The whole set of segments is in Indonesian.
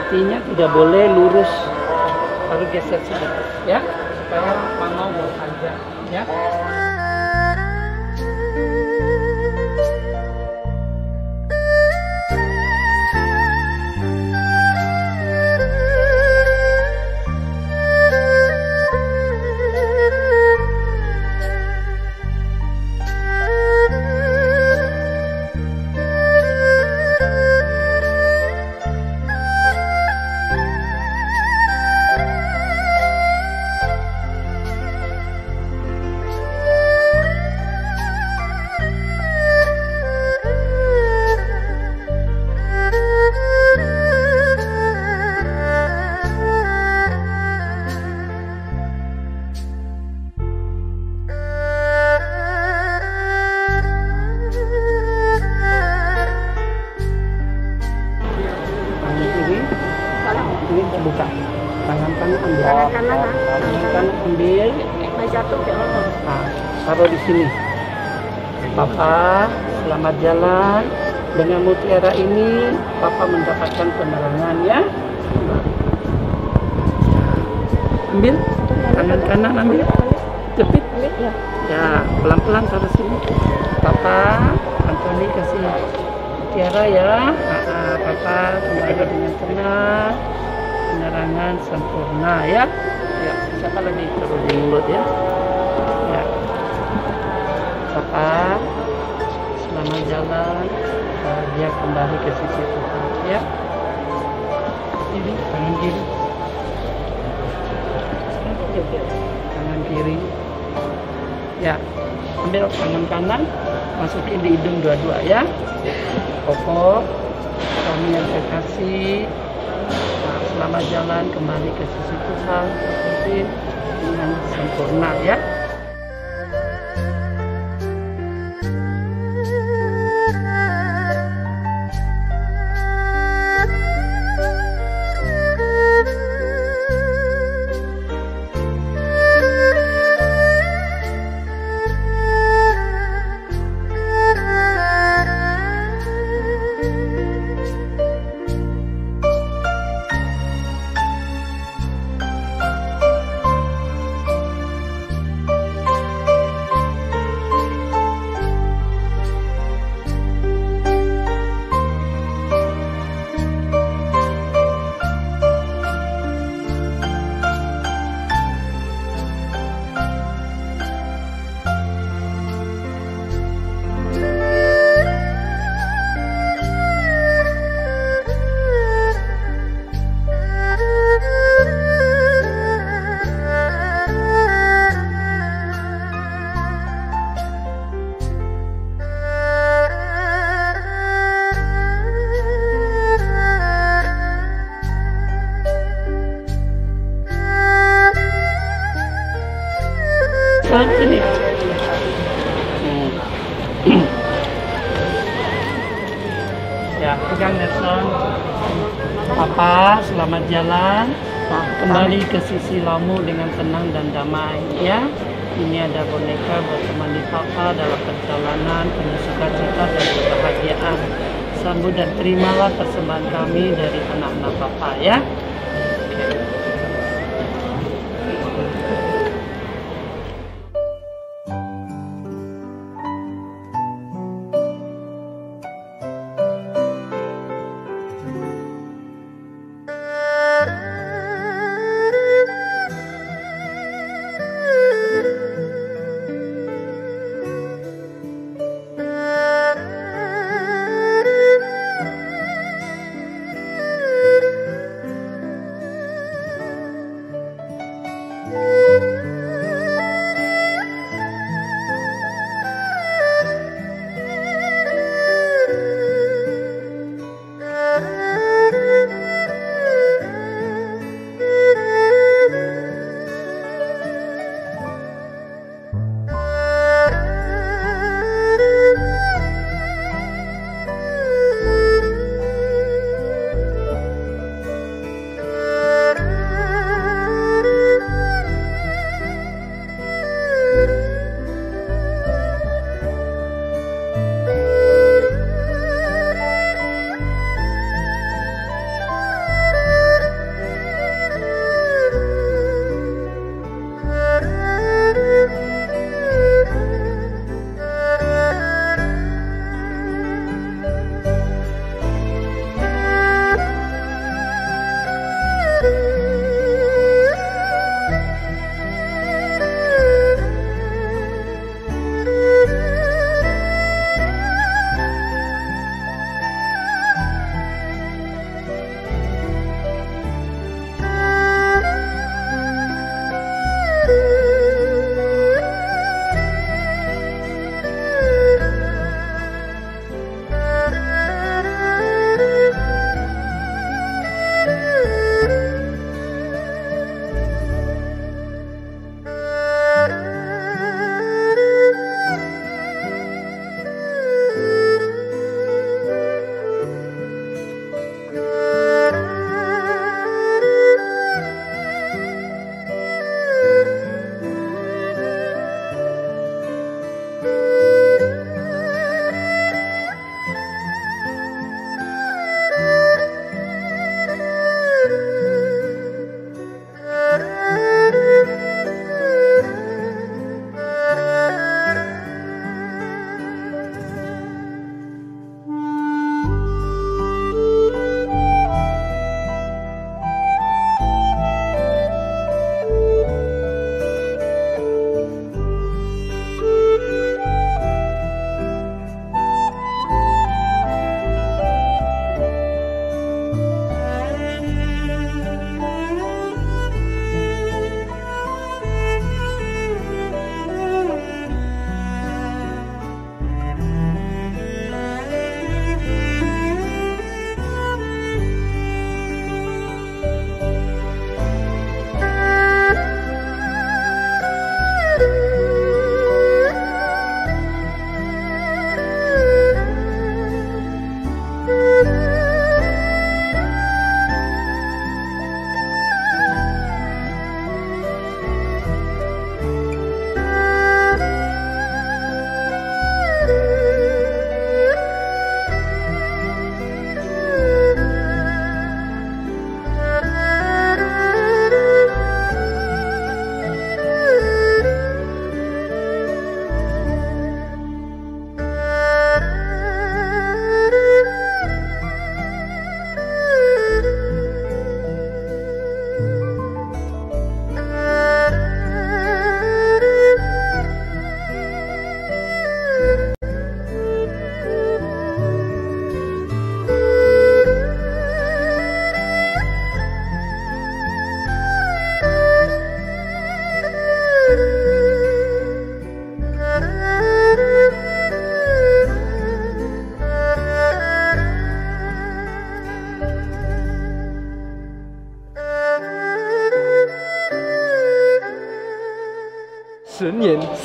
Kakinya tidak boleh lurus, baru geser sedikit ya, supaya mama mau aja ya. Ini terbuka, tangan kanan ambil, tangan kanan ambil, jatuh ya Allah. nah, taruh di sini. Papa selamat jalan, dengan mutiara ini Papa mendapatkan penerangan ya. Ambil tangan kanan, ambil, jepit ya, pelan-pelan taruh sini. Papa Antoni kasih mutiara ya. Papa kembali dengan tenang, penerangan sempurna ya. Ya, siapa lagi taruh di mulut ya. Ya, Papa selamat jalan, dia kembali ke sisi Tuhan ya. Ini tangan kiri, tangan kiri ya. Ambil tangan kanan, masukin di hidung dua-dua ya. Pokok kami yang terkasih, selamat jalan kembali ke sisi Tuhan seperti dengan sempurna ya. Sini. Ya, pegang Nelson. Papa selamat jalan, kembali ke sisi Lamu dengan tenang dan damai ya. Ini ada boneka buat temani Papa dalam perjalanan penuh sukacita dan kebahagiaan. Sambut dan terimalah persembahan kami dari anak-anak Papa ya.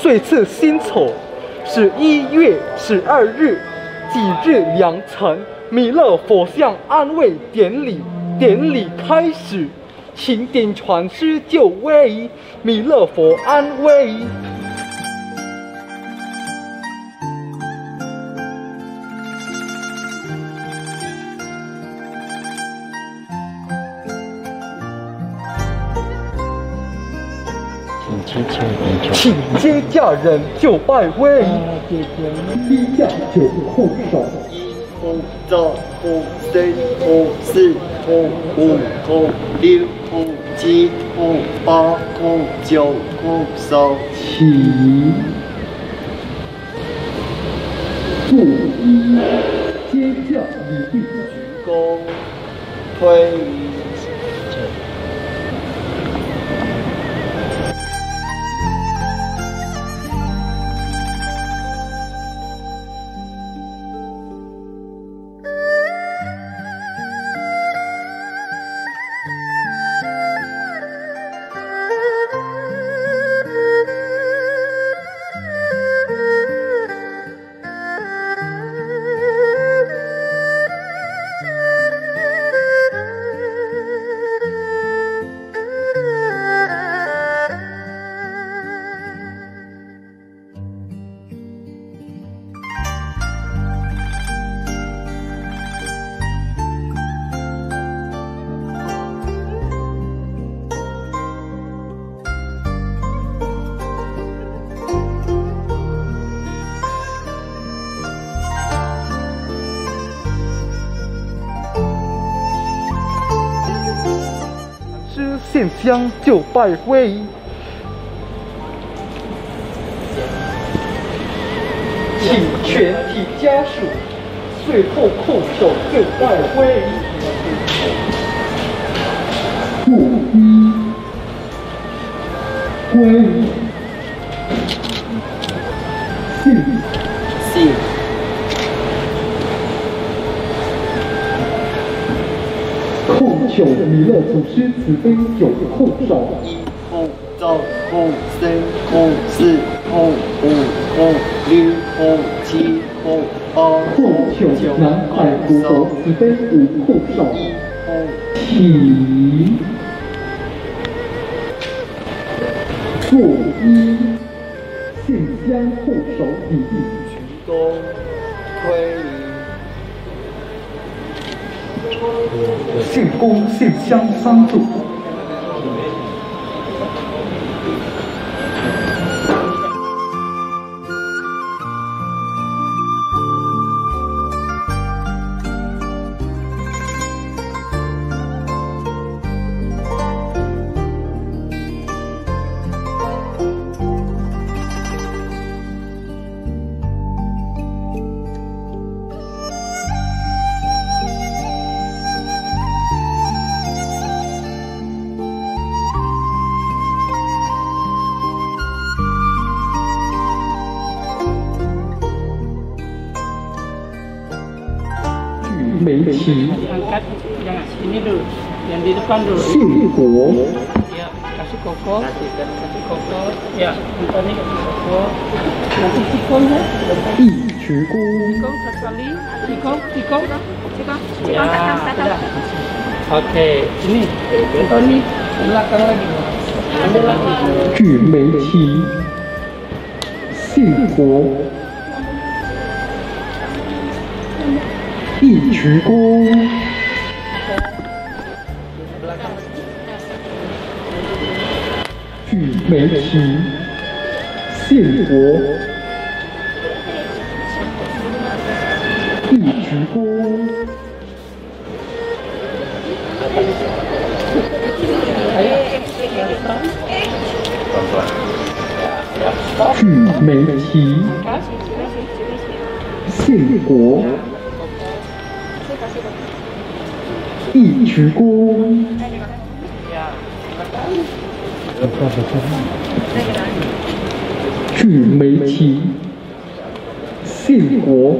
岁次辛丑11月12日己日良辰，弥勒佛像安慰典礼开始，请点传师就位，弥勒佛安慰。请接驾人就拜位，低驾就护手。 护照、护身、护四、护五、护六、护七、护八、护九、护手。 起，不一，接驾礼毕， 鞠躬，推礼。 献香就拜会，请全体家属随后叩首就拜会。不一，归， 信。 叩求弥勒祖师慈悲9个叩首。 护照、护身、护四、护五、护六、护七、护八、 叩求南海国佛慈悲5叩首。起，作揖，献香叩首礼， 鞠躬，推礼。 献躬献香3组。眉旗， angkat yang ini dulu, yang di depan dulu. 信国， Ya, kasih koko, ya, ini kasih koko, nanti tikonnya, 义渠姑， tikong sekali, tikong, ya, sudah. Oke, ini, Anthony belakang lagi, ambil lagi. 举眉旗，信国。 义渠姑，举眉旗，献国。义渠姑，举眉旗，献国。 义渠姑，举眉旗，献国。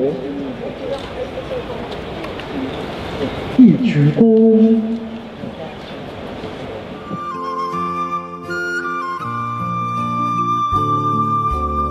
义渠姑。 护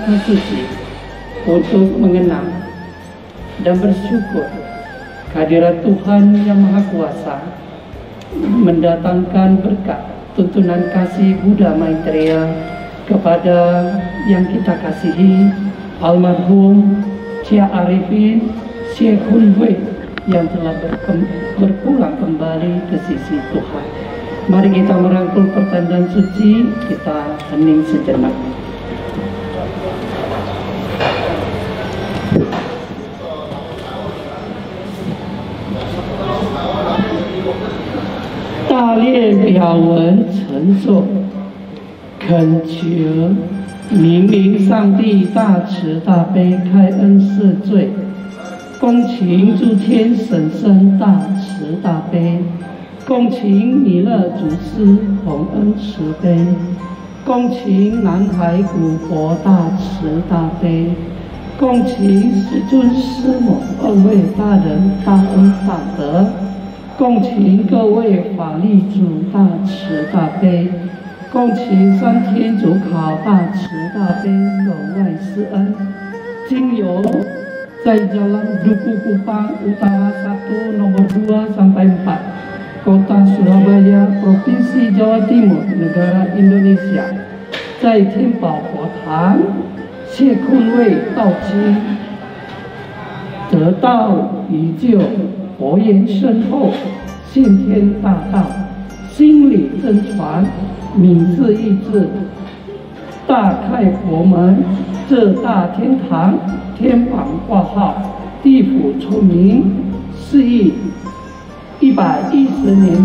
kata suci untuk mengenang dan bersyukur kehadirat Tuhan yang Maha Kuasa mendatangkan berkat tuntunan kasih Buddha Maitreya kepada yang kita kasihi almarhum Cia Arifin Syekh Hun Hui yang telah berpulang kembali ke sisi Tuhan. Mari kita merangkul pertandaan suci, kita hening sejenak.大列表文陈诵，恳求明灵上帝大慈大悲开恩赦罪，恭请诸天神圣大慈大悲，恭请弥勒祖师洪恩慈悲，恭请南海古佛大慈大悲，恭请师尊师母二位大人大恩大德，恭请各位法力主大慈大悲，恭请三天主考大慈大悲格外施恩，经由在Jalan Duku Kupang Utara 1 nomor 2 sampai 4 Kota Surabaya Provinsi Jawa Timur Negara Indonesia 在天宝佛堂谢坤位道基得道于救佛言深厚先天大道心理真传敏智意志大开佛门这大天堂天榜挂号，地府出名，4亿110年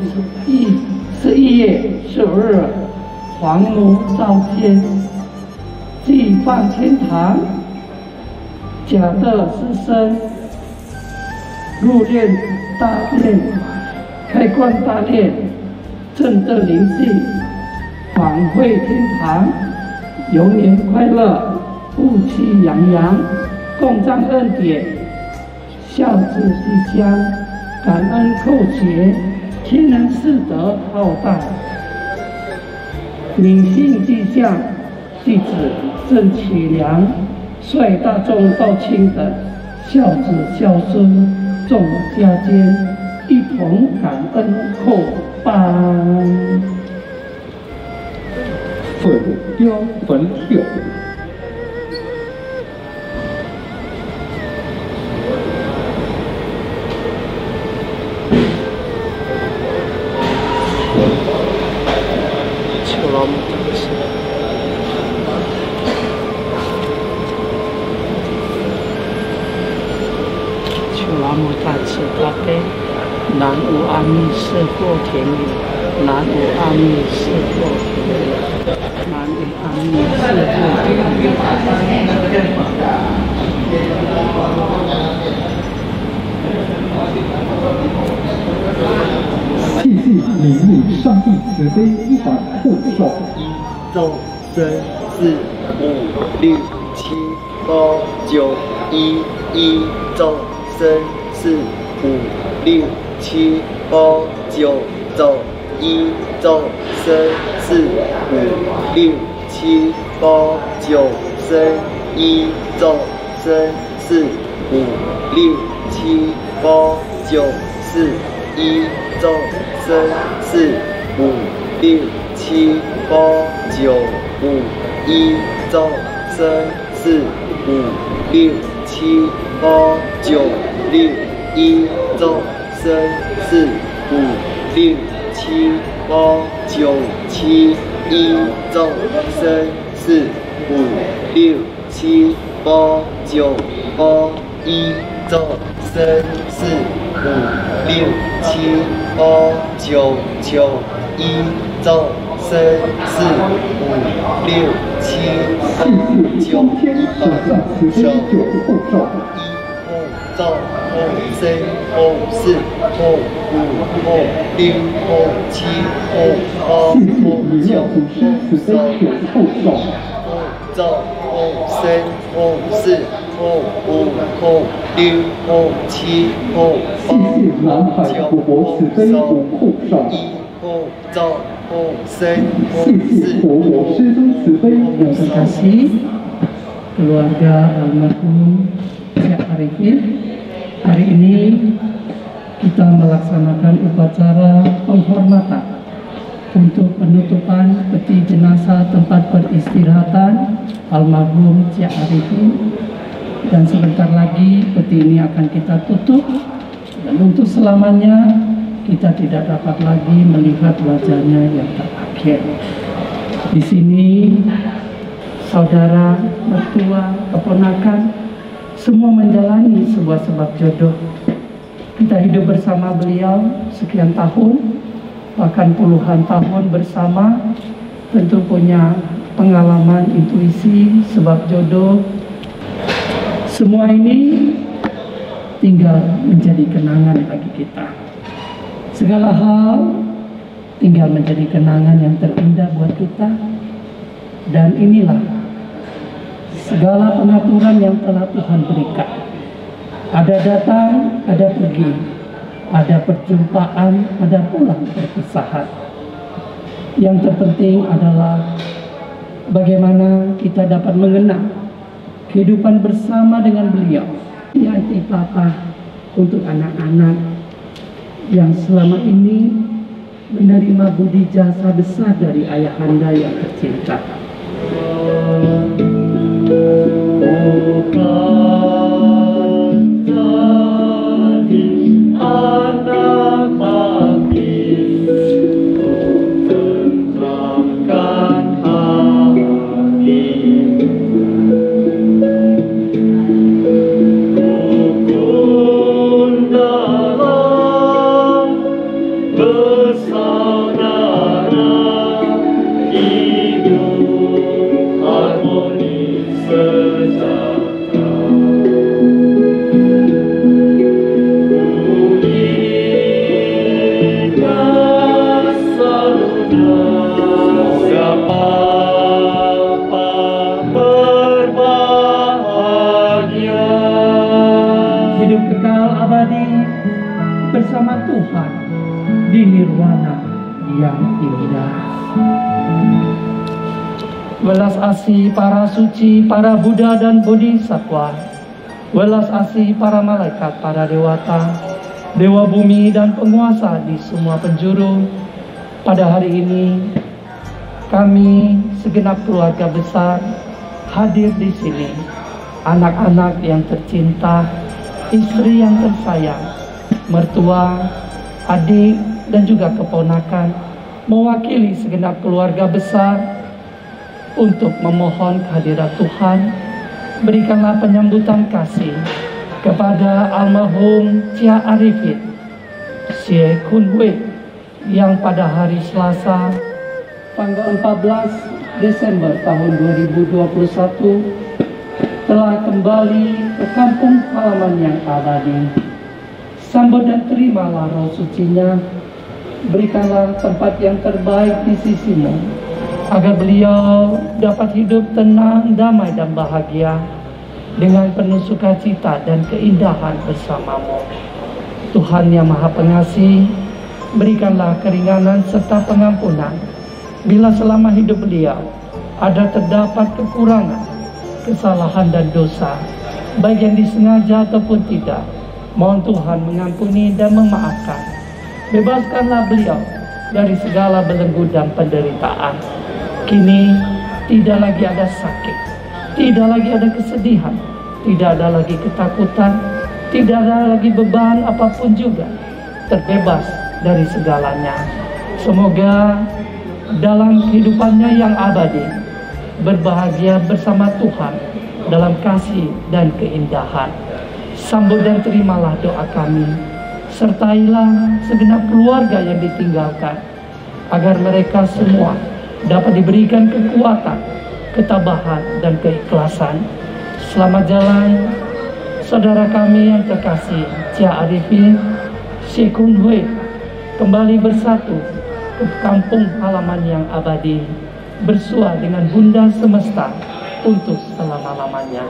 11月15日，黄魔照天，即放天堂，假的师生入殓大殿，开棺大殿，正德灵性，返回天堂，永年快乐。富气洋洋，共沾恩典，孝子吉祥，感恩叩谢，天人四德浩大，秉性吉祥，弟子郑启良，率大众道亲等，孝子孝孙，众家间，一同感恩叩拜。 粉雕粉柳。 大慈大悲，南无阿弥陀佛天女，南无阿弥陀佛天女，南无阿弥陀佛天女。 谢谢礼物上帝慈悲一法护守。 众生4、5、6、7、8、9、11众生4、5、6、7、8、9众1众生4、5、6、7、8、9生1众生4、5、6、7、8、94、1众生4、5、6、7、8、9、5、1众生4、5、6、7、8、9、6、1众生4、5、6、7、8、9、7、1众生4、5、6、7、8、9、8、1众生4、5、6、7、8、9、9、1众生4、5、6、7、8、9、1众生4、5、6、7、8、9、众生4、5、6、7、8、9、1众生4、 Terima kasih. keluarga almarhum Syekh Arifin. Hari ini kita melaksanakan upacara penghormatan untuk penutupan peti jenazah tempat peristirahatan almarhum Syekh Arifin, dan sebentar lagi peti ini akan kita tutup, dan untuk selamanya kita tidak dapat lagi melihat wajahnya yang terakhir. Di sini saudara, mertua, keponakan semua menjalani sebuah sebab jodoh. Kita hidup bersama beliau sekian tahun, bahkan puluhan tahun bersama, tentu punya pengalaman, intuisi, sebab jodoh. Semua ini tinggal menjadi kenangan bagi kita. Segala hal tinggal menjadi kenangan yang terindah buat kita. Dan inilah segala pengaturan yang telah Tuhan berikan. Ada datang, ada pergi, ada perjumpaan, ada pula perpisahan. Yang terpenting adalah bagaimana kita dapat mengenang kehidupan bersama dengan beliau. Yaitu Papa untuk anak-anak yang selama ini menerima budi jasa besar dari ayahanda yang tercinta. Hidup kekal abadi bersama Tuhan di nirwana yang indah. Welas asih para suci, para Buddha dan Bodhisattva, welas asih para malaikat, para dewata, dewa bumi dan penguasa di semua penjuru. Pada hari ini kami segenap keluarga besar hadir di sini. Anak-anak yang tercinta, istri yang tersayang, mertua, adik, dan juga keponakan, mewakili segenap keluarga besar untuk memohon kehadirat Tuhan. Berikanlah penyambutan kasih kepada almarhum Syekh Arifin Syekh Kun Hui yang pada hari Selasa tanggal 14 Desember tahun 2021 telah kembali ke kampung halaman yang abadi. Sambut dan terimalah roh sucinya. Berikanlah tempat yang terbaik di sisimu, agar beliau dapat hidup tenang, damai dan bahagia dengan penuh sukacita dan keindahan bersamamu. Tuhan yang Maha Pengasih, berikanlah keringanan serta pengampunan bila selama hidup beliau ada terdapat kekurangan, kesalahan dan dosa, baik yang disengaja ataupun tidak. Mohon Tuhan mengampuni dan memaafkan. Bebaskanlah beliau dari segala belenggu dan penderitaan. Kini tidak lagi ada sakit, tidak lagi ada kesedihan, tidak ada lagi ketakutan, tidak ada lagi beban apapun juga. Terbebas dari segalanya. Semoga dalam kehidupannya yang abadi berbahagia bersama Tuhan dalam kasih dan keindahan. Sambut dan terimalah doa kami. Sertailah segenap keluarga yang ditinggalkan, agar mereka semua dapat diberikan kekuatan, ketabahan, dan keikhlasan. Selamat jalan saudara kami yang terkasih, Syekh Arifin Syekh Kun Hui, kembali bersatu ke kampung halaman yang abadi, bersua dengan Bunda Semesta untuk selama-lamanya.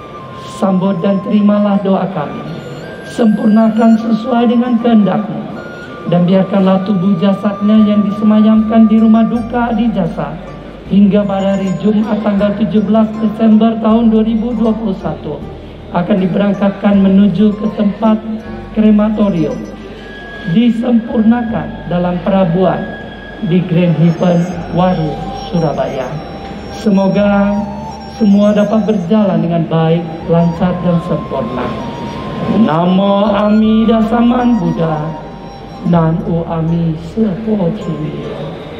Sambut dan terimalah doa kami. Sempurnakan sesuai dengan kehendak-Mu, dan biarkanlah tubuh jasadnya yang disemayamkan di rumah duka Adijasa hingga pada hari Jumat tanggal 17 Desember tahun 2021 akan diberangkatkan menuju ke tempat krematorium disempurnakan dalam perabuan di Grand Haven Waru, Surabaya. Semoga semua dapat berjalan dengan baik, lancar dan sempurna. Namo Amida Saman Buddha, Nan U Ami Sepo Cimi.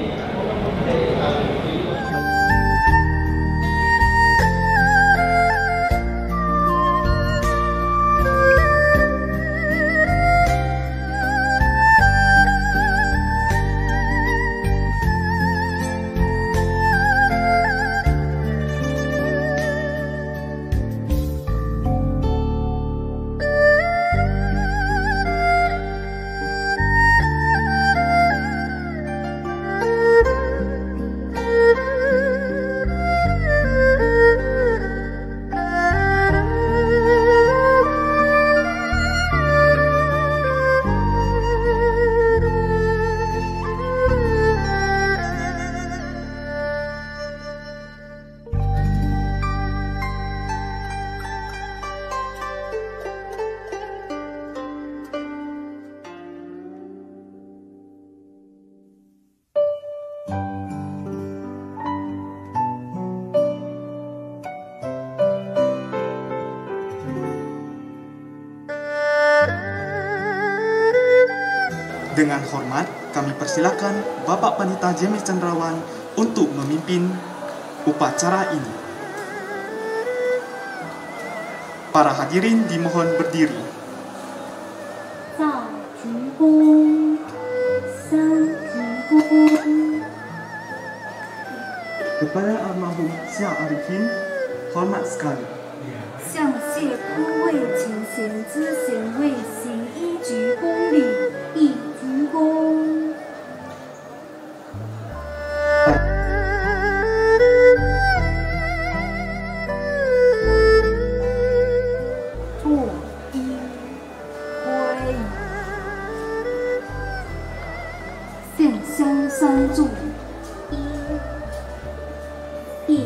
Dengan hormat, kami persilakan Bapak Pendeta James Cendrawan untuk memimpin upacara ini. Para hadirin dimohon berdiri. Kepada almarhum Syah Arifin, hormat sekali. 向谢枯位前贤之贤位行一鞠躬礼，一鞠躬。坐一挥，献香三炷，一。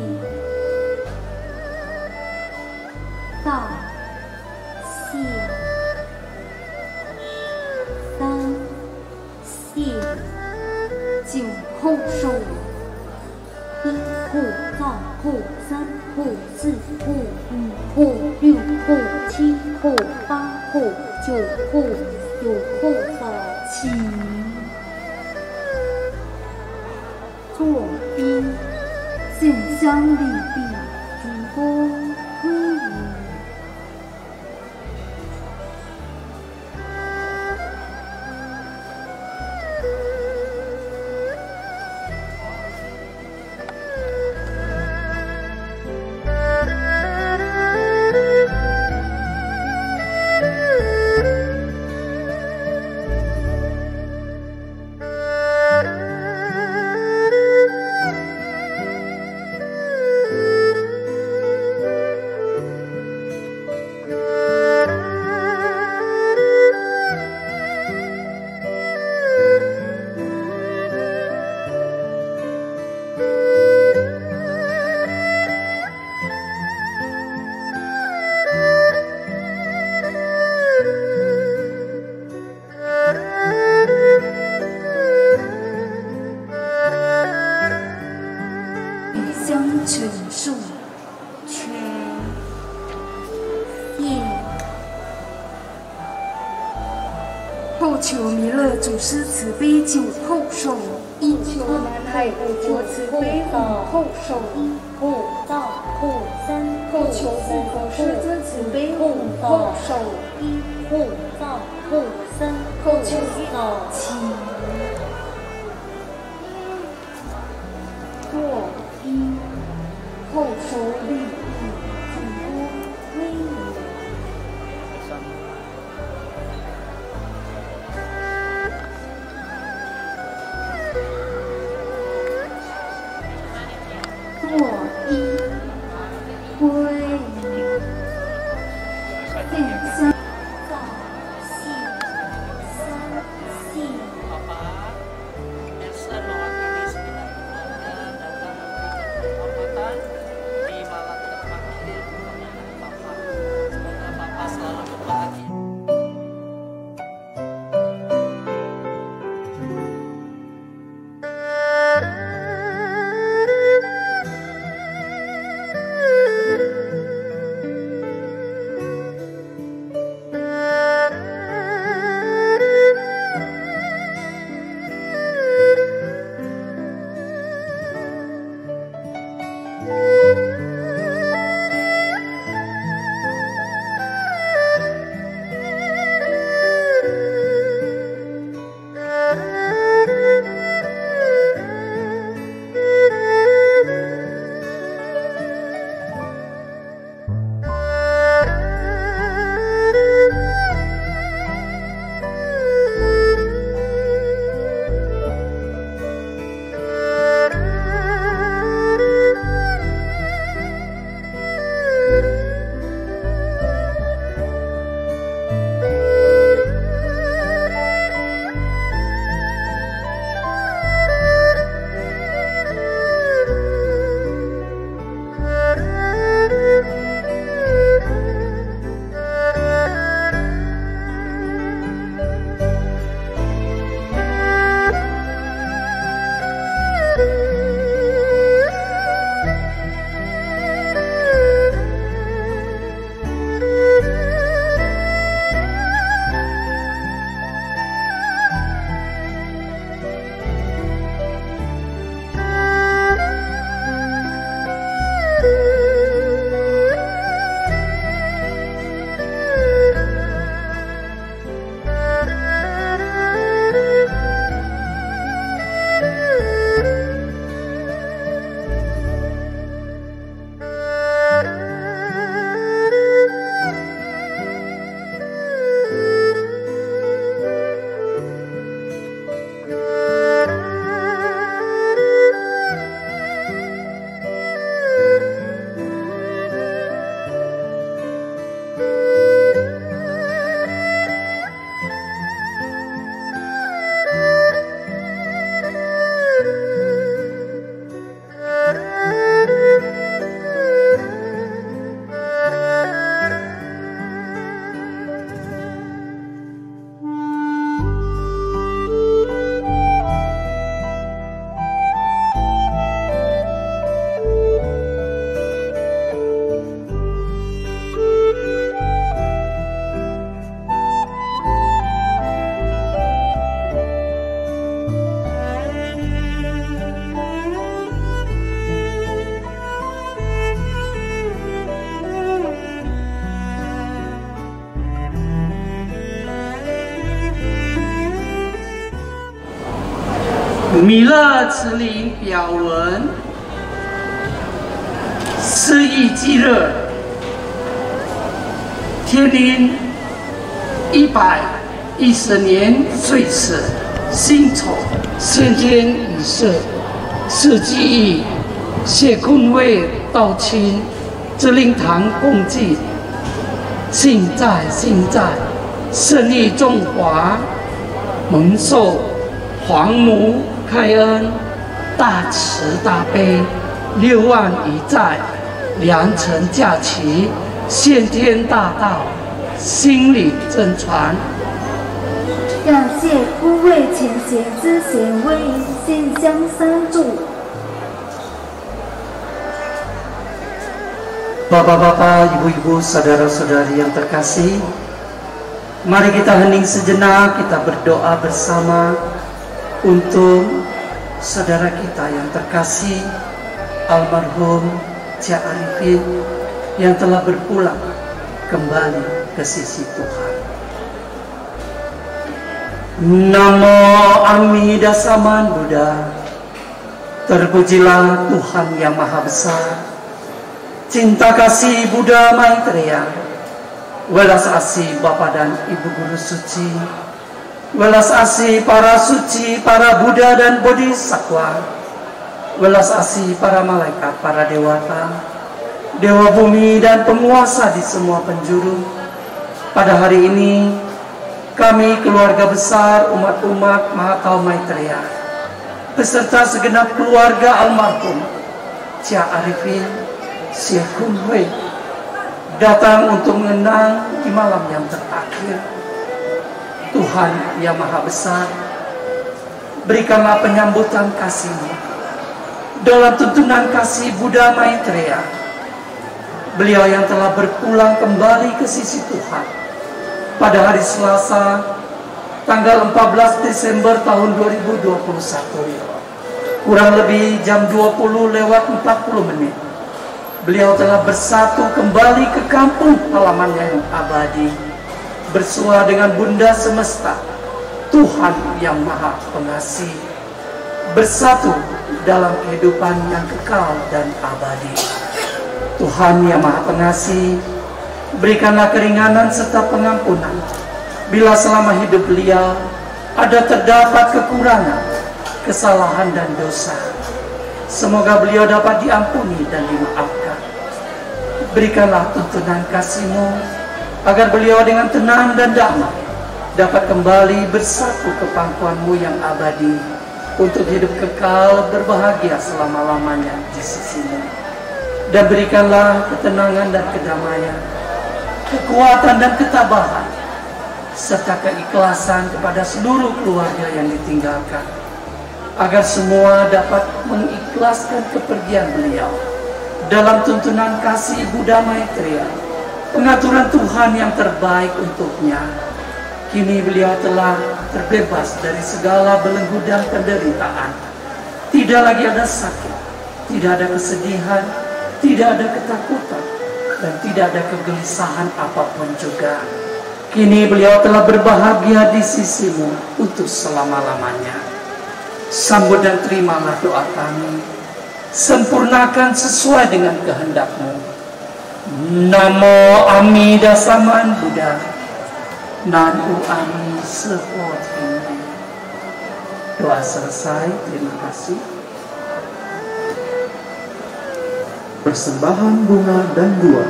道谢三谢九后手，一后造后三后四后五后六后七后八后九后扫起，坐一献香礼毕，鞠躬归于。陈述全业，后求弥勒祖师慈悲久后寿，一求南海五国慈悲五后寿，后道后三后求护佛师尊慈悲五后寿，一后道后三后求早期，坐一。后手立地，举躬威仪。坐一归仪，献香造谢三谢， 弥勒慈灵表文，4亿积热，天灵110年岁次，辛丑先天已逝，是记忆谢坤位道亲之灵堂共祭，幸在，胜利中华，蒙受皇母开恩，大慈大悲，6万余载，良辰驾齐，先天大道，心理真传。 感谢诸位前贤之贤威，心香相助。 Bapak-bapak, ibu-ibu, saudara-saudari yang terkasih, mari kita hening sejenak, kita berdoa bersama untuk saudara kita yang terkasih, almarhum Cak Arifin yang telah berpulang kembali ke sisi Tuhan. Namo Amida Saman Buddha. Terpujilah Tuhan yang Maha Besar. Cinta kasih Buddha Maitreya, welas asih Bapa dan Ibu Guru Suci, welas asih para suci, para Buddha dan Bodhisattva, welas asih para malaikat, para dewata, dewa bumi dan penguasa di semua penjuru. Pada hari ini, kami keluarga besar umat-umat Mahakau Maitreya, beserta segenap keluarga almarhum Cak Arifin Syekh Kun Hui, datang untuk mengenang di malam yang terakhir. Tuhan yang Maha Besar, berikanlah penyambutan kasih-Mu dalam tuntunan kasih Buddha Maitreya, beliau yang telah berpulang kembali ke sisi Tuhan pada hari Selasa tanggal 14 Desember tahun 2021, kurang lebih jam 20:40. Beliau telah bersatu kembali ke kampung halamannya yang abadi, bersua dengan Bunda Semesta, Tuhan yang Maha Pengasih, bersatu dalam kehidupan yang kekal dan abadi. Tuhan yang Maha Pengasih, berikanlah keringanan serta pengampunan bila selama hidup beliau ada terdapat kekurangan, kesalahan dan dosa. Semoga beliau dapat diampuni dan dimaafkan. Berikanlah tuntunan kasih-Mu agar beliau dengan tenang dan damai dapat kembali bersatu ke pangkuan-Mu yang abadi untuk hidup kekal berbahagia selama-lamanya di sisi-Mu. Dan berikanlah ketenangan dan kedamaian, kekuatan dan ketabahan, serta keikhlasan kepada seluruh keluarga yang ditinggalkan, agar semua dapat mengikhlaskan kepergian beliau dalam tuntunan kasih Buddha Maitreya, pengaturan Tuhan yang terbaik untuknya. Kini beliau telah terbebas dari segala belenggu dan penderitaan. Tidak lagi ada sakit, tidak ada kesedihan, tidak ada ketakutan, dan tidak ada kegelisahan apapun juga. Kini beliau telah berbahagia di sisi-Mu untuk selama-lamanya. Sambut dan terimalah doa kami, sempurnakan sesuai dengan kehendak-Mu. Namo Amida Saman Buddha, Nanu Ami Sepot Hindi. Doa selesai, terima kasih. Persembahan bunga dan dua.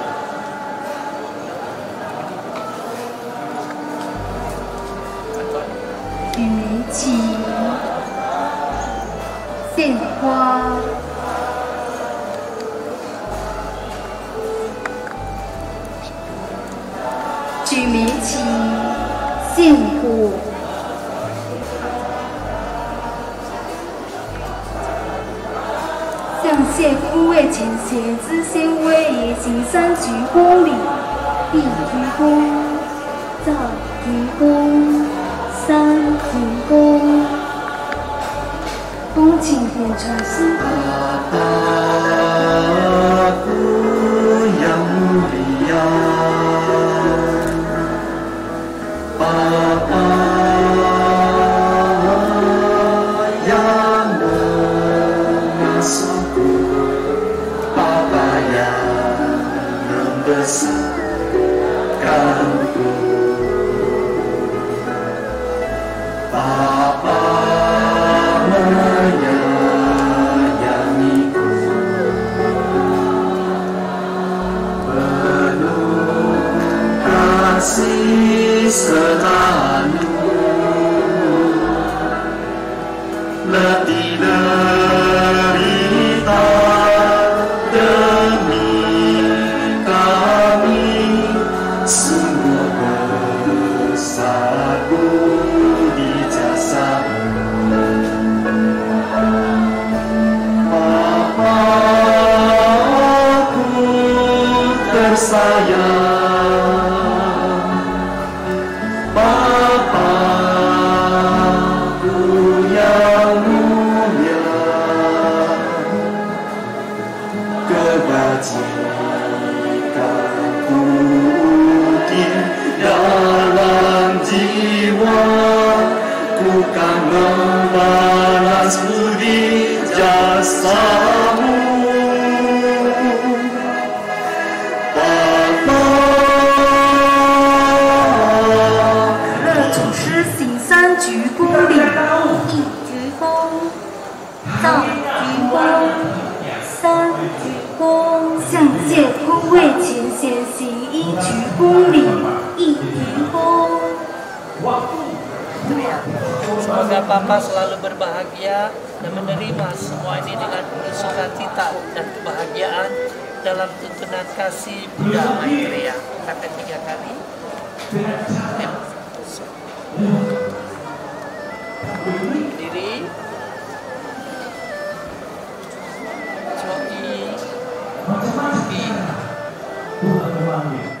谢诸位前贤之先威仪行3鞠躬礼，1鞠躬，2鞠躬，3鞠躬，恭请点传师。 Bapa yang membesarkanku. Bapa menyayangiku, penuh kasih selalu, letih derita demi kami, sungguh besar budi jasamu. Bapa-Ku tersayang, Bapa-Ku yang mulia, kebajikan putih dalam jiwa, ku kan membalas budi jasamu. Bapa, 乐祖师行三鞠躬礼， 一鞠躬，造鞠躬，三鞠躬， 向界空位前贤行一鞠躬礼。 一鞠躬。 Semoga Papa selalu berbahagia dan menerima semua ini dengan penuh sukacita dan kebahagiaan dalam tuntunan kasih Buddha Maitreya. Kata 3 kali. Diri. Coki.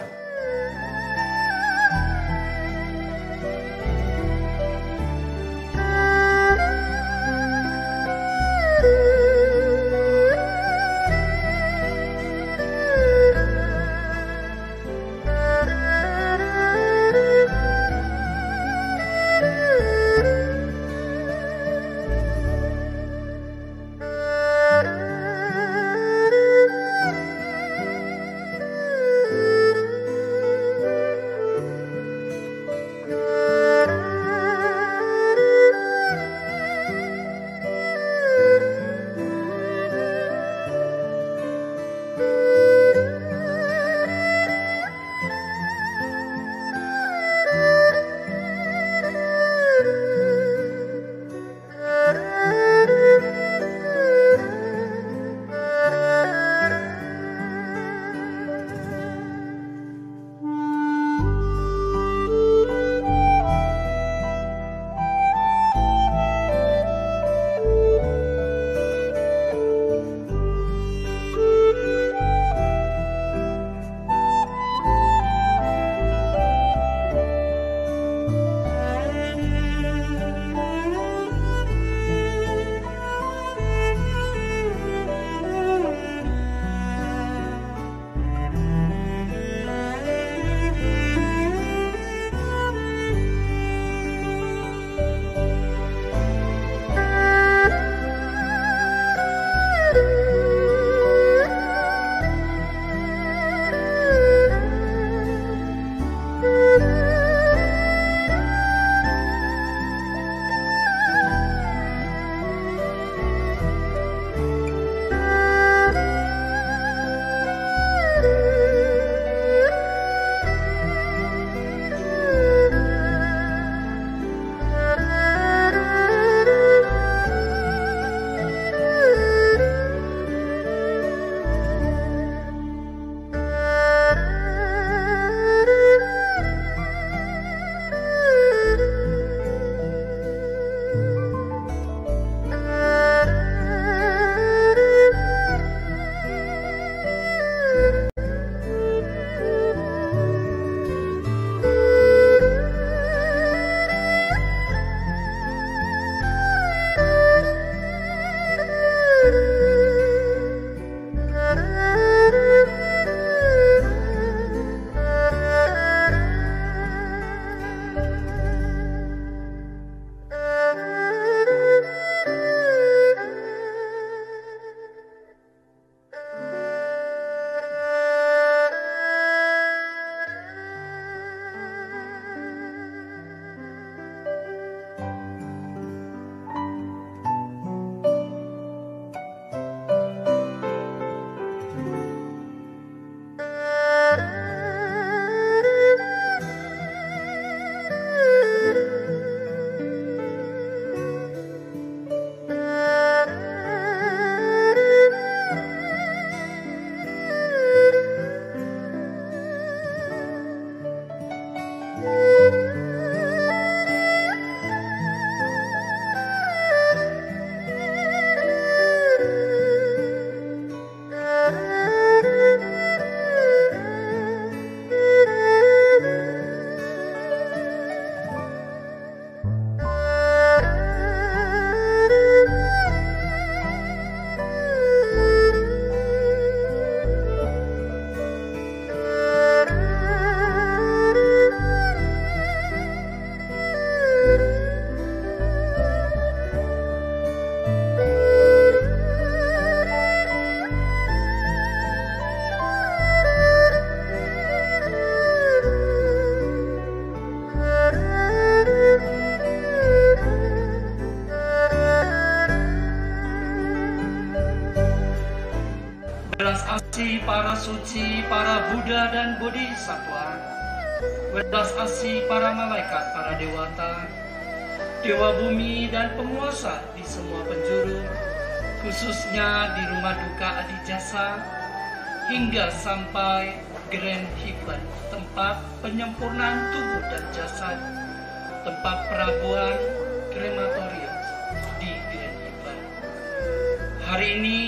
bodhisatwa, belas asih para malaikat, para dewata, dewa bumi dan penguasa di semua penjuru, khususnya di rumah duka Adijasa, hingga sampai Grand Heaven, tempat penyempurnaan tubuh dan jasad, tempat perabuan krematorium di Grand Heaven. Hari ini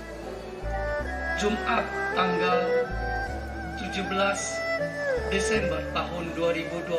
Jumat tanggal 17 Desember tahun 2021,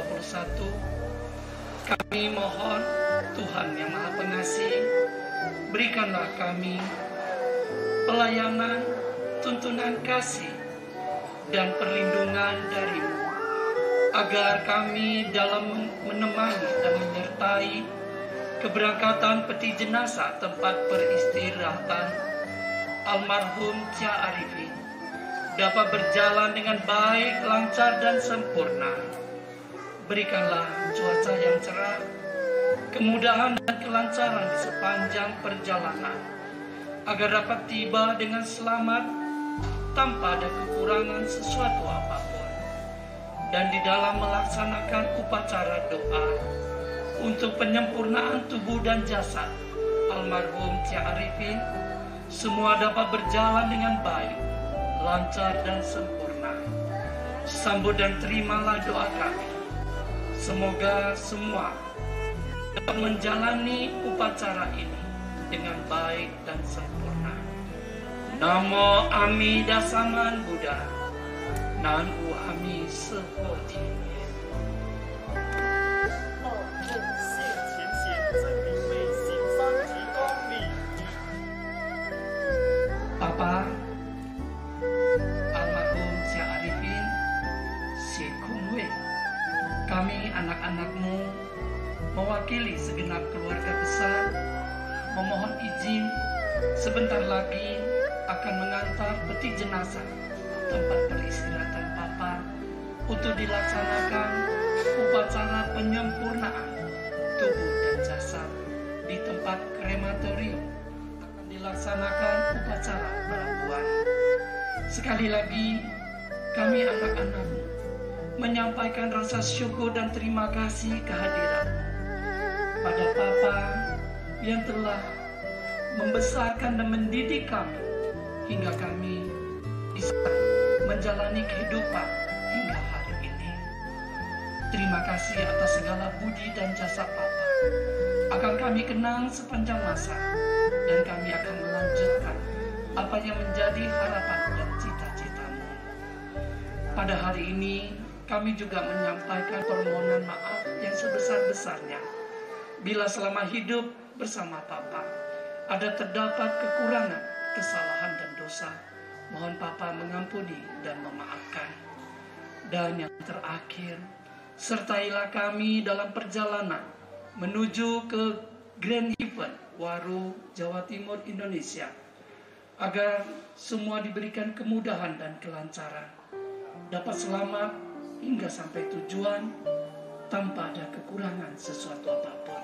kami mohon Tuhan yang Maha Pengasih, berikanlah kami pelayanan, tuntunan kasih, dan perlindungan dari-Mu, agar kami dalam menemani dan menyertai keberangkatan peti jenazah tempat peristirahatan almarhum Tia Arifin dapat berjalan dengan baik, lancar, dan sempurna. Berikanlah cuaca yang cerah, kemudahan dan kelancaran di sepanjang perjalanan, agar dapat tiba dengan selamat tanpa ada kekurangan sesuatu apapun. Dan di dalam melaksanakan upacara doa untuk penyempurnaan tubuh dan jasad almarhum Tia Arifin, semua dapat berjalan dengan baik, lancar, dan sempurna. Sambut dan terimalah doa kami. Semoga semua dapat menjalani upacara ini dengan baik dan sempurna. Namo Amidasaman Buddha, Nan U Ami Sehoti. Papa, almarhum Tia Arifin, Syekh Kumwe, kami anak-anak-Mu mewakili segenap keluarga besar memohon izin sebentar lagi akan mengantar peti jenazah tempat peristirahatan Papa untuk dilaksanakan upacara penyempurnaan tubuh dan jasad di tempat krematorium. Akan dilaksanakan upacara perabuan. Sekali lagi kami anak-anak menyampaikan rasa syukur dan terima kasih kehadiran pada Papa yang telah membesarkan dan mendidik kami hingga kami bisa menjalani kehidupan hingga hari ini. Terima kasih atas segala budi dan jasa Papa akan kami kenang sepanjang masa, dan kami akan melanjutkan apa yang menjadi harapan dan cita-citamu. Pada hari ini kami juga menyampaikan permohonan maaf yang sebesar-besarnya bila selama hidup bersama Papa ada terdapat kekurangan, kesalahan, dan dosa. Mohon Papa mengampuni dan memaafkan. Dan yang terakhir, sertailah kami dalam perjalanan menuju ke Grand Heaven, Waru, Jawa Timur, Indonesia, agar semua diberikan kemudahan dan kelancaran, dapat selamat hingga sampai tujuan tanpa ada kekurangan sesuatu apapun.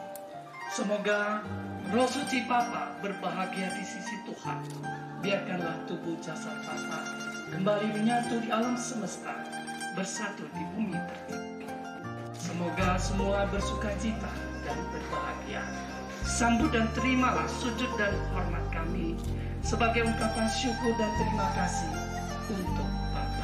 Semoga roh suci Papa berbahagia di sisi Tuhan. Biarkanlah tubuh jasad Papa kembali menyatu di alam semesta, bersatu di bumi pertiwi. Semoga semua bersukacita dan berbahagia. Sambut dan terimalah sujud dan hormat kami sebagai ungkapan syukur dan terima kasih untuk Papa.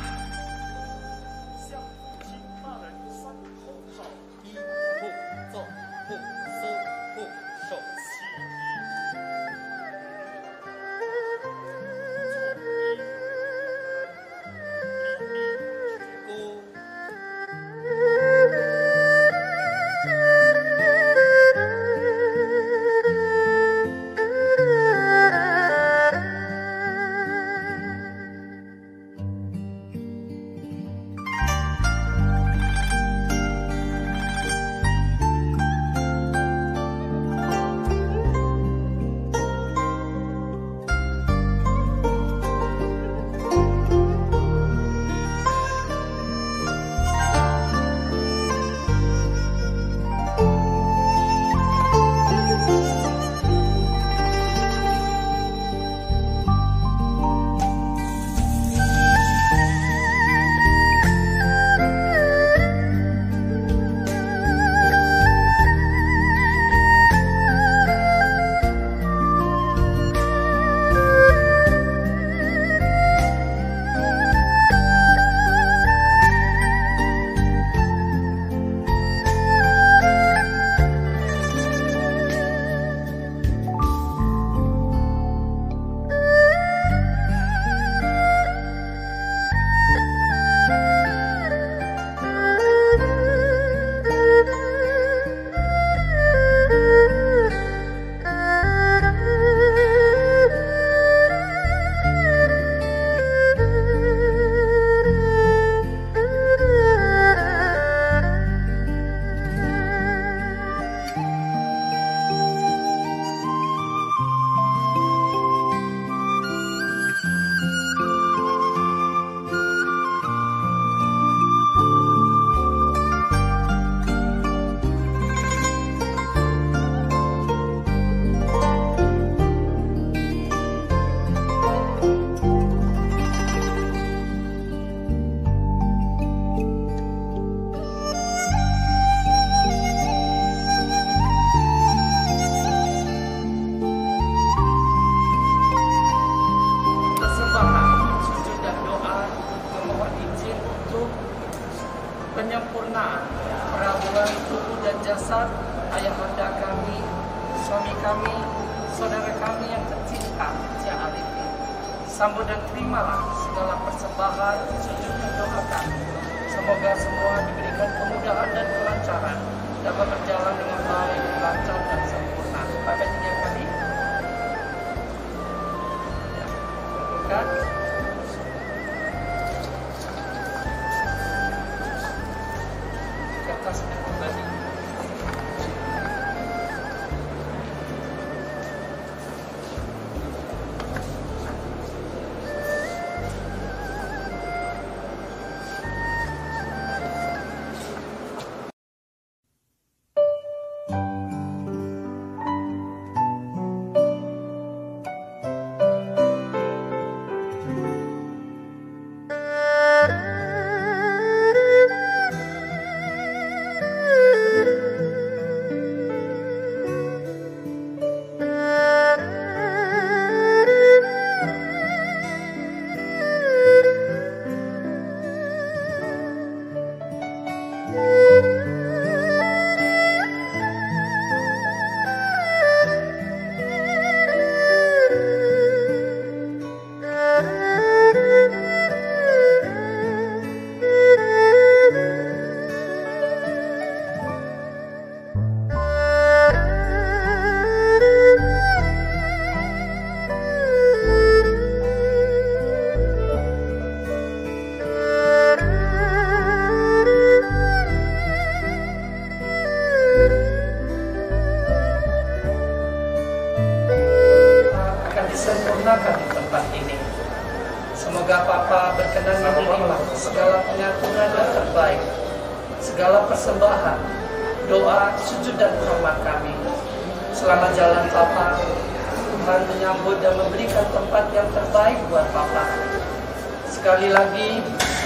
penyempurnaan perabuan tubuh dan jasad ayahanda kami, suami kami, saudara kami yang tercinta, Cik Arifin. Sambut dan terimalah segala persembahan, sujud dan doa kami. Semoga semua diberikan kemudahan dan kelancaran, dapat berjalan dengan baik, lancar dan sempurna. Sampai 3 kali. Ya, bukan. Kertas dan kembali. Sempurnakan di tempat ini. Semoga Papa berkenan menerima segala pengaturan yang terbaik, segala persembahan, doa, sujud dan hormat kami. Selamat jalan Papa. Tuhan menyambut dan memberikan tempat yang terbaik buat Papa. Sekali lagi,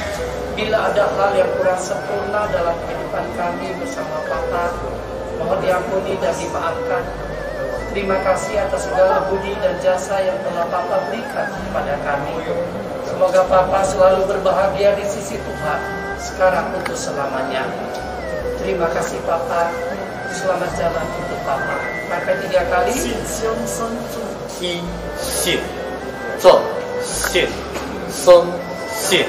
bila ada hal yang kurang sempurna dalam kehidupan kami bersama Papa, mohon diampuni dan dimaafkan. Terima kasih atas segala budi dan jasa yang telah Papa berikan kepada kami. Semoga Papa selalu berbahagia di sisi Tuhan, sekarang untuk selamanya. Terima kasih Papa. Selamat jalan untuk Papa. Pakai 3 kali. 信相生助，一信，正信，生信。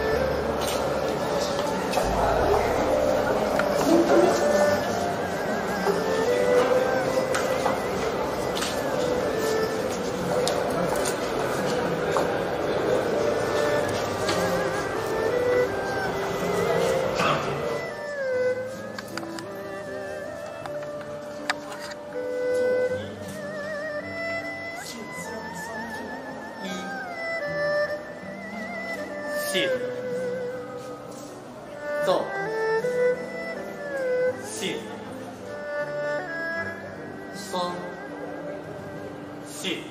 信，正信，生信。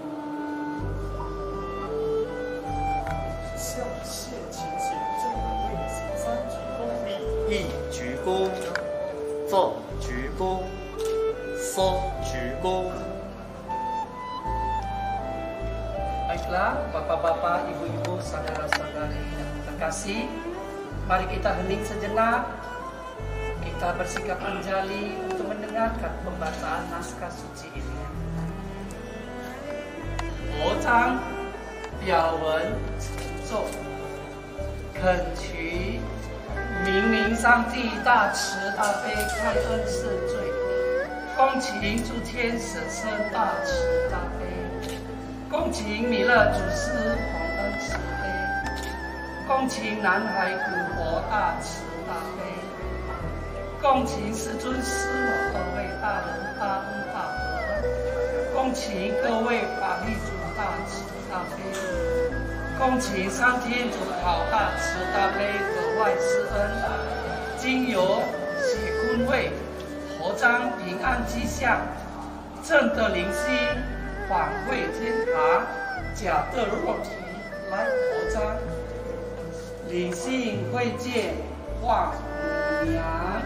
向谢请请正位3鞠躬，一鞠躬，正鞠躬，生鞠躬。 Baiklah, bapak-bapak, ibu-ibu, saudara-saudari yang terkasih, mari kita hening sejenak. Kita bersikap menjali untuk mendengarkan pembacaan naskah suci ini. 国章表文奏，恳取明明上帝大慈大悲开恩赦罪，恭请诸天神圣大慈大悲。 恭请弥勒祖师洪恩慈悲，恭请南海古佛大慈大悲，恭请师尊师母各位大人大恩大德，恭请各位法力主大慈大悲，恭请上天主好大慈大悲格外施恩，经由血坤位合章平安吉祥，正德灵心。 返回天堂，假的肉体来合章，灵性会见望母娘，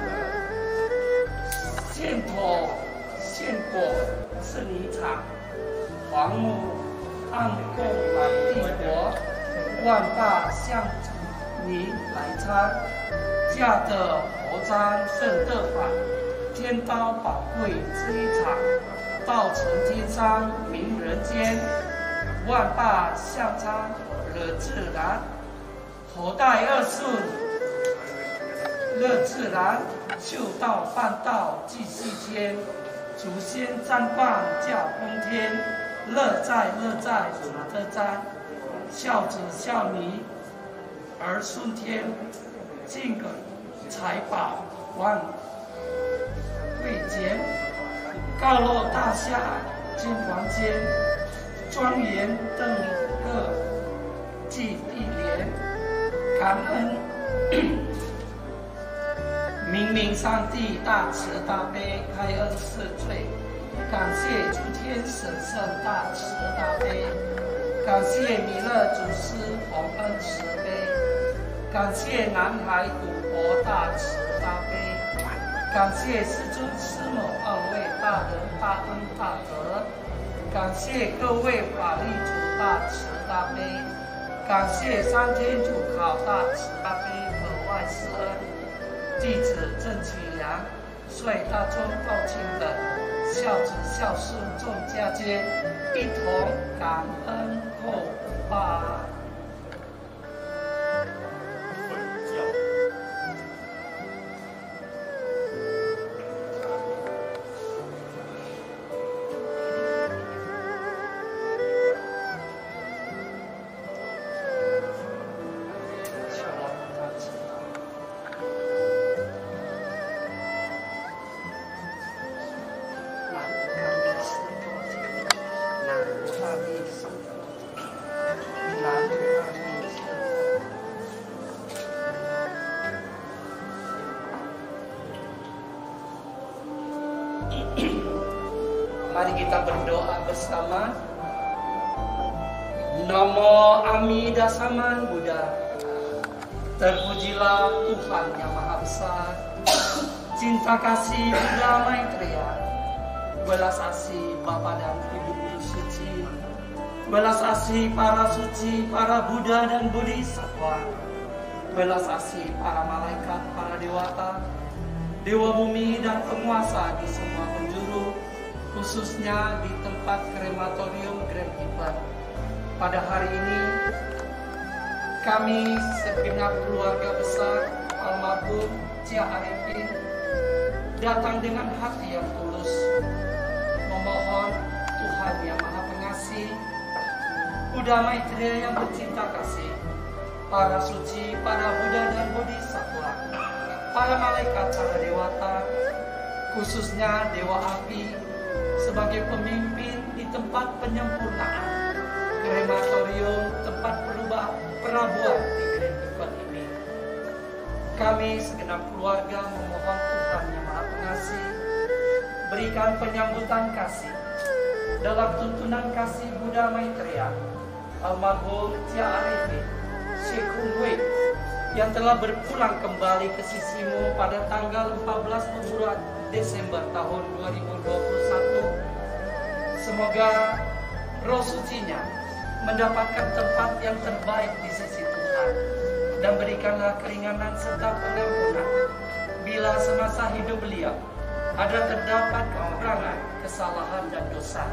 献头献果是泥场，皇母暗供满帝国，万大向您来参， 驾着佛章圣德法，天道宝贵这一场，道成天上明人间，万霸相张乐自然，后代二顺乐自然，修道办道继续天，祖先瞻望驾崩天，乐在主得瞻，孝子孝女儿顺天，尽个财宝万贵贱，高楼大厦金房间，庄严登个祭地莲，感恩明明上帝大慈大悲开恩赦罪，感谢诸天神圣大慈大悲，感谢弥勒祖师洪恩慈悲，感谢南海古佛大慈大悲，感谢师尊师母二位大人大恩大德，感谢各位法力主大慈大悲，感谢三天主考大慈大悲格外施恩。弟子郑启良，率大众道亲等，孝子孝孙众家眷，一同感恩后报。Mari kita berdoa bersama. Namo Amida Saman Buddha. Terpujilah Tuhan yang Maha Besar. Cinta kasih Buddha Maitreya. Belas asih Bapa dan Ibu Guru Suci. Belas asih para suci, para Buddha dan Bodhisattva. Belas asih para malaikat, para dewata, dewa bumi dan penguasa di semua penjuru, khususnya di tempat krematorium Grand Hiban. Pada hari ini, kami segenap keluarga besar almarhum Cia Arifin datang dengan hati yang tulus, memohon Tuhan yang Maha Pengasih, Buddha Maitreya yang bercinta kasih, para suci, para Buddha dan Bodhisattva, para malaikat, para dewata, khususnya Dewa Api, sebagai pemimpin di tempat penyempurnaan krematorium tempat perabuan di Grand Hiban ini. Kami segenap keluarga memohon Tuhan yang Maha Pengasih berikan penyambutan kasih dalam tuntunan kasih Buddha Maitreya almarhum Cia Arifin Sheikh Wei yang telah berpulang kembali ke sisimu pada tanggal 14 Desember tahun 2021. Semoga roh sucinya mendapatkan tempat yang terbaik di sisi Tuhan, dan berikanlah keringanan serta pengampunan bila semasa hidup beliau ada terdapat kekurangan, kesalahan dan dosa.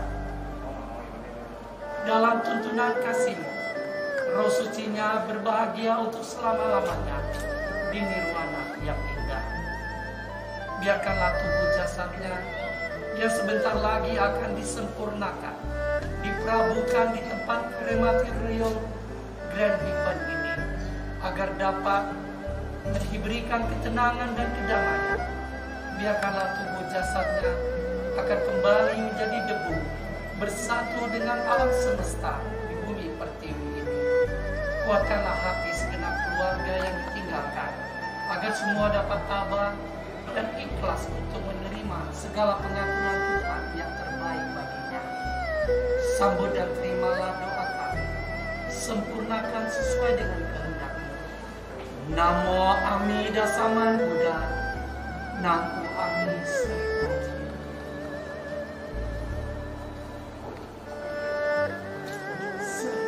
Dalam tuntunan kasih-Mu, roh sucinya berbahagia untuk selama-lamanya di nirwana yang indah. Biarkanlah tubuh jasadnya yang sebentar lagi akan disempurnakan, diperabukan di tempat krematorium Grand Hiban ini, agar dapat memberikan ketenangan dan kedamaian. Biarkanlah tubuh jasadnya akan kembali menjadi debu, bersatu dengan alam semesta di bumi pertiwi ini. Kuatkanlah hati segenap keluarga yang ditinggalkan, agar semua dapat tabah dan ikhlas untuk menerima segala pengampunan Tuhan yang terbaik baginya. Sambut dan terimalah doa kami, sempurnakan sesuai dengan kehendak-Mu. Namo Amida Saman Buddha, Namo Amida Saman Buddha.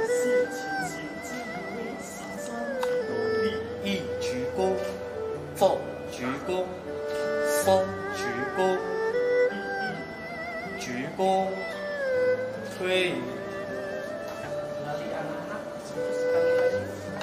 立意鞠躬，奉鞠躬，三鞠躬，鞠躬，退。 Kembali anak-anak, sekali lagi.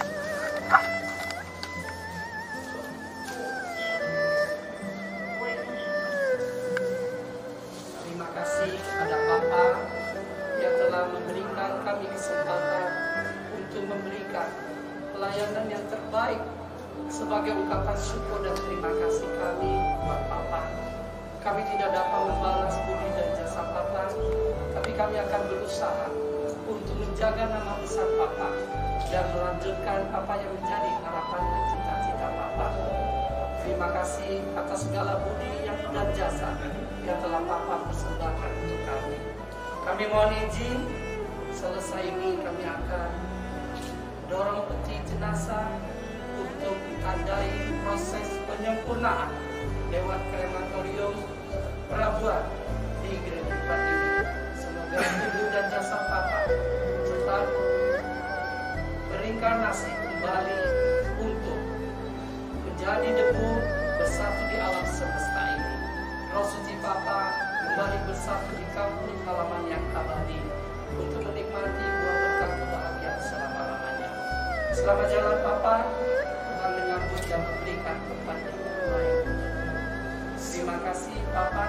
Terima kasih kepada Bapa yang telah memberikan kami kesempatan untuk memberikan pelayanan yang terbaik sebagai ungkapan syukur dan terima kasih kami buat Bapa. Kami tidak dapat membalas budi dan jasa Bapa, tapi kami akan berusaha untuk menjaga nama besar Bapa dan melanjutkan apa yang menjadi harapan dan cita-cita Bapa. Terima kasih atas segala budi dan jasa yang telah Bapa persembahkan untuk kami. Kami mohon izin, selesai ini kami akan dorong peti jenazah untuk ditandai proses penyempurnaan lewat krematorium perabuan di gereja ini. Semoga ibu dan jasa Bapa cepat berinkarnasi kembali untuk menjadi debu bersatu di alam semesta ini. Roh suci Bapa kembali bersatu di kampung halaman yang abadi untuk menikmati buah berkah kebahagiaan selama-lamanya. Selamat jalan Bapa, Tuhan menyambut dan memberikan tempat yang terbaik. Terima kasih Bapa.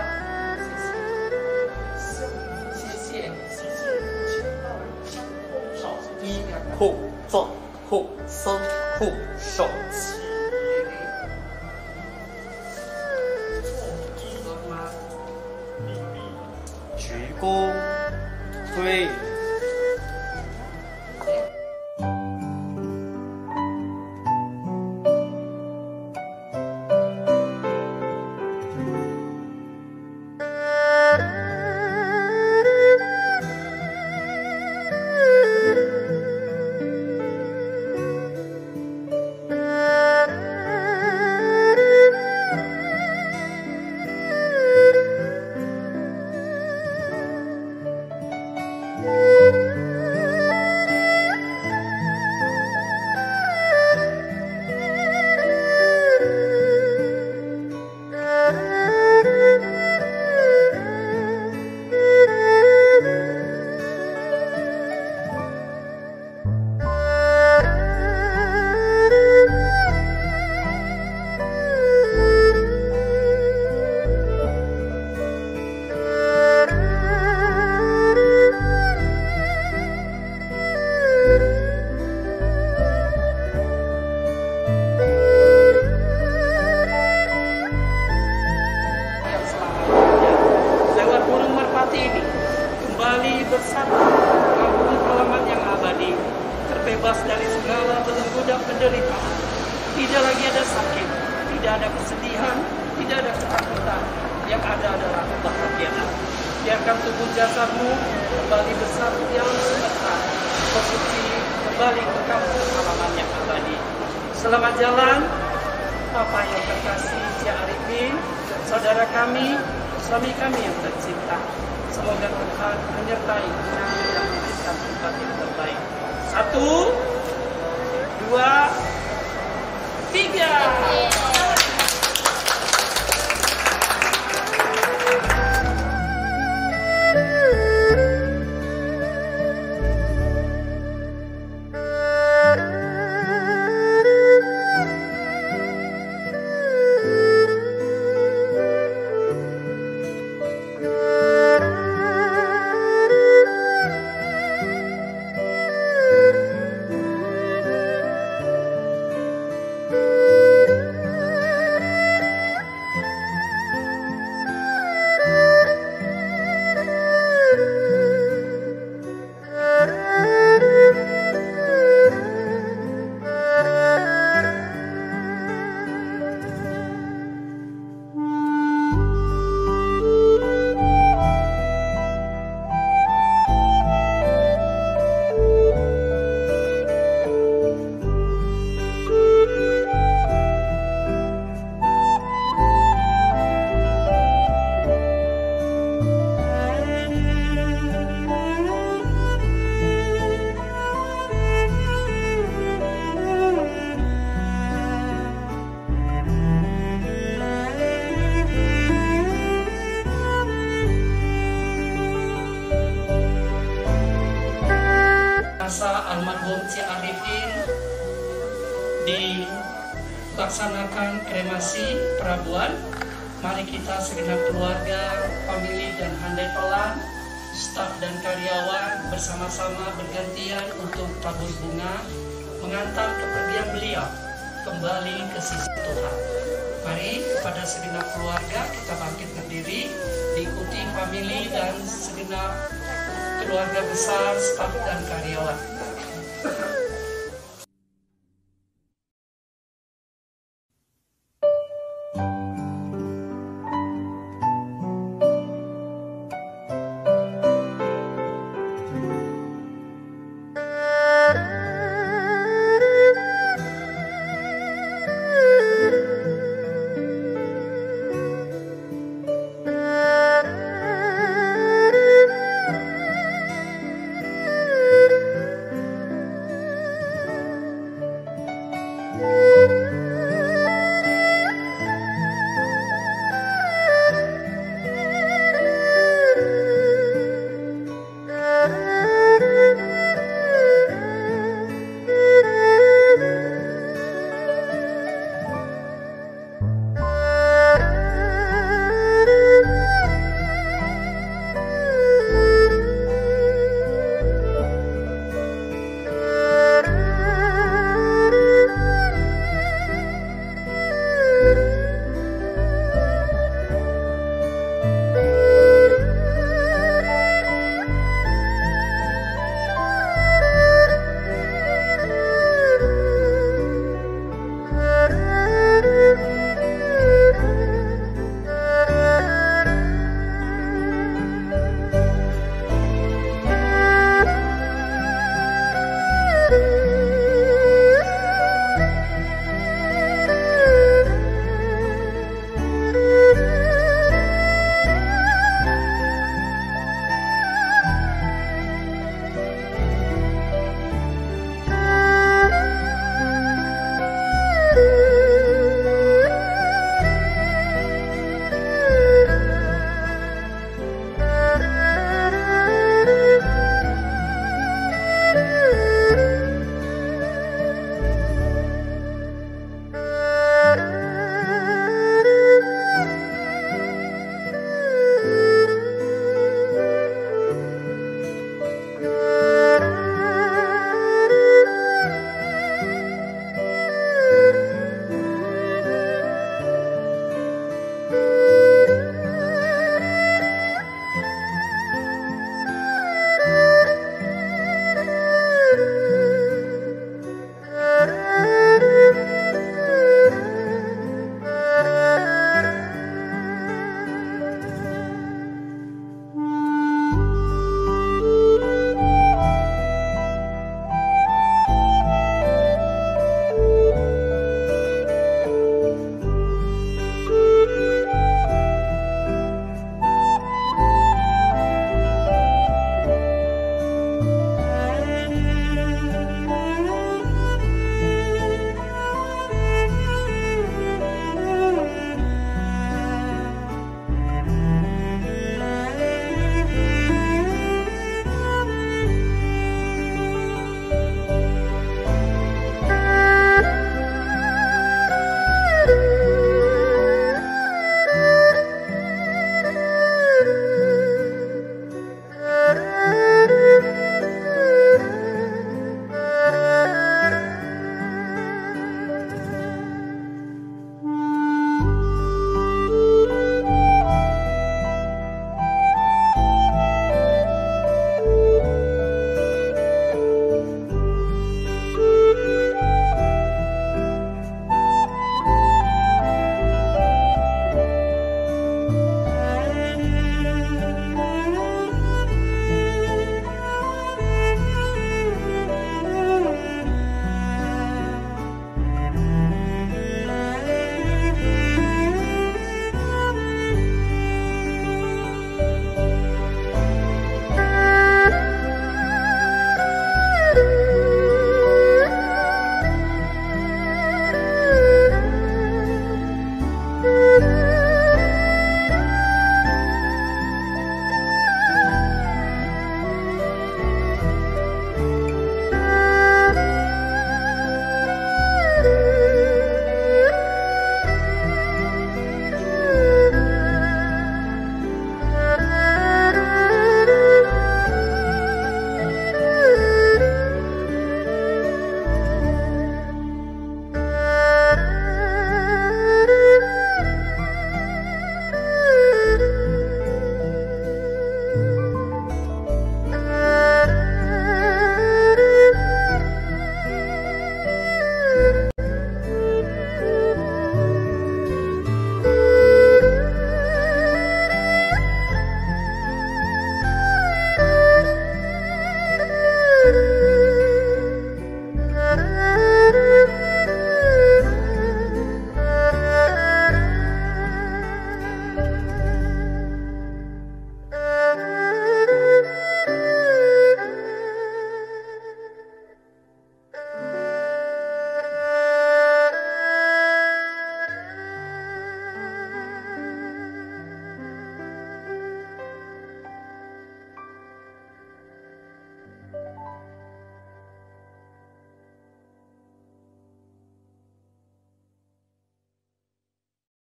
后葬后丧后少期，鞠躬，退。 bersatu kampung halaman yang abadi, terbebas dari segala belenggu dan penderitaan. Tidak lagi ada sakit, tidak ada kesedihan, tidak ada ketakutan. Yang ada adalah kebahagiaan. Biarkan tubuh jasadmu kembali bersatu di alam semesta, suci kembali ke kampung halaman yang abadi. Selamat jalan, Bapak yang terkasih Cia Arifin, saudara kami, suami kami yang tercinta. Semoga Tuhan menyertai kami dan memberikan tempat yang terbaik. 1, 2, 3. jenazah almarhum Cik Arifin dilaksanakan kremasi perabuan. Mari kita segenap keluarga, famili dan handai pelan, staf dan karyawan bersama-sama bergantian untuk tabur bunga mengantar kepergian beliau kembali ke sisi Tuhan. Mari kepada segenap keluarga kita bangkit berdiri, diikuti famili dan segenap keluarga besar, staf dan karyawan.